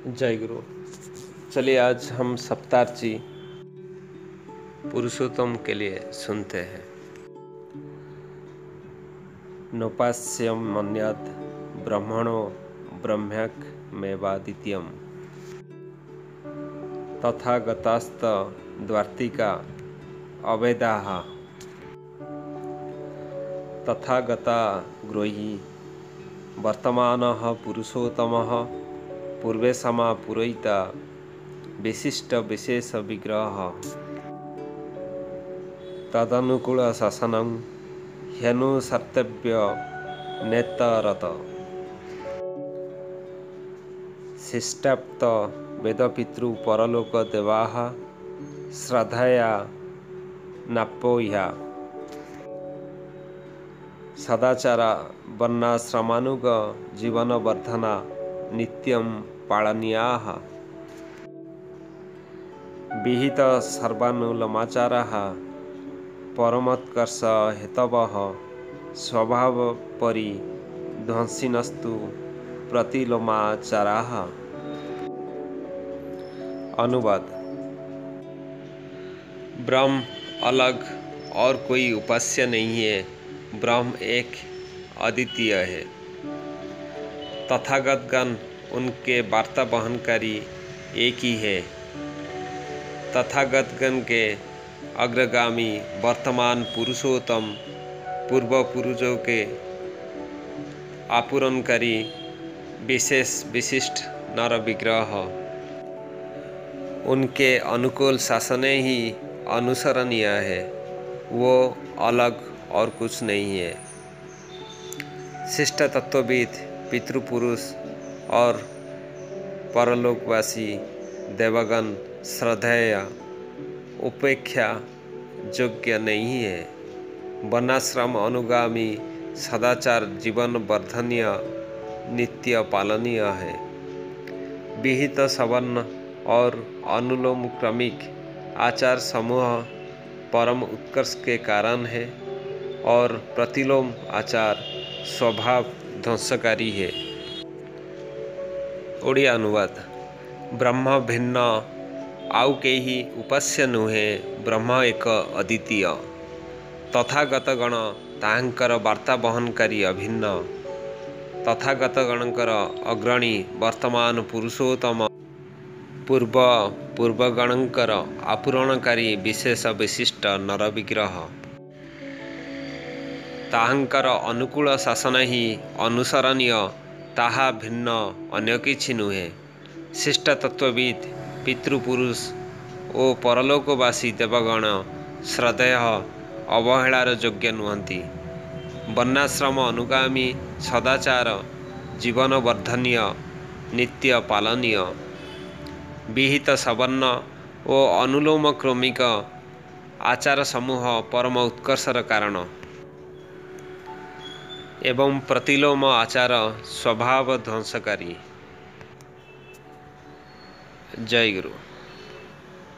जय गुरु। चलिए आज हम सप्तार्ची पुरुषोत्तम के लिए सुनते हैं। नोपास्यम मन्यात् ब्रह्मणो ब्रह्म्यक मेवादित्यम तथागतास्त द्वार्तिका अवेदाः तथागता ग्रोही वर्तमानः पुरुषोत्तमः पूर्वे समा पुरोहिता विशिष्ट विशेष विग्रह तदनुकूल शासनं ह्यनुसर्तव्य नेतरत शिष्टाप्त वेदपितृ परलोक देवाः श्रद्धया नापोह्या सदाचारा वर्णाश्रमानुग जीवन वर्धना नित्यं पालनीयाः विहित सर्वानुलोमाचाराः परमोत्कर्ष हेतवः स्वभाव परि ध्वंसिनस्तु प्रतिलोमाचाराः। अनुवाद। ब्रह्म अलग और कोई उपास्य नहीं है। ब्रह्म एक अद्वितीय है। तथागतगण उनके वार्ता वहनकारी एक ही है। तथागतगण के अग्रगामी वर्तमान पुरुषोत्तम पूर्व पुरुषों के आपूरणकारी विशेष विशिष्ट नर विग्रह उनके अनुकूल शासन ही अनुसरणीय है। वो अलग और कुछ नहीं है। शिष्ट तत्वविद पितृपुरुष और परलोकवासी देवगण श्रद्धेय उपेक्षा योग्य नहीं है। वर्णाश्रम अनुगामी सदाचार जीवन वर्धनीय नित्य पालनीय है। विहित सवर्ण और अनुलोम क्रमिक आचार समूह परम उत्कर्ष के कारण है और प्रतिलोम आचार स्वभाव ध्वंसकारी है। ओडिया अनुवाद। ब्रह्म भिन्न आउ केही उपास्य नुहे। ब्रह्म एक अद्वितीय। तथागतगण ताहांकर वार्ता वहनकारी अभिन्न। तथागतगणकर अग्रणी वर्तमान पुरुषोत्तम पूर्वगणकर आपूरणकारी विशेष विशिष्ट नर विग्रह ताहांकर अनुकूल शासन ही अनुसरणीय। ताहा भिन्न अन्य किछि नुहे। शिष्ट तत्वविद पितृपुरुष ओ परलोकवासी देवगण श्रद्धेय अवहेलार योग्य नुहंती। वर्णाश्रम अनुगामी सदाचार जीवन वर्धनीय नित्य पालनीय। विहित सवर्ण ओ अनुलोम क्रमिक आचार समूह परम उत्कर्षर कारण एवं प्रतिलोम आचार स्वभाव ध्वंसकारी। जय गुरु।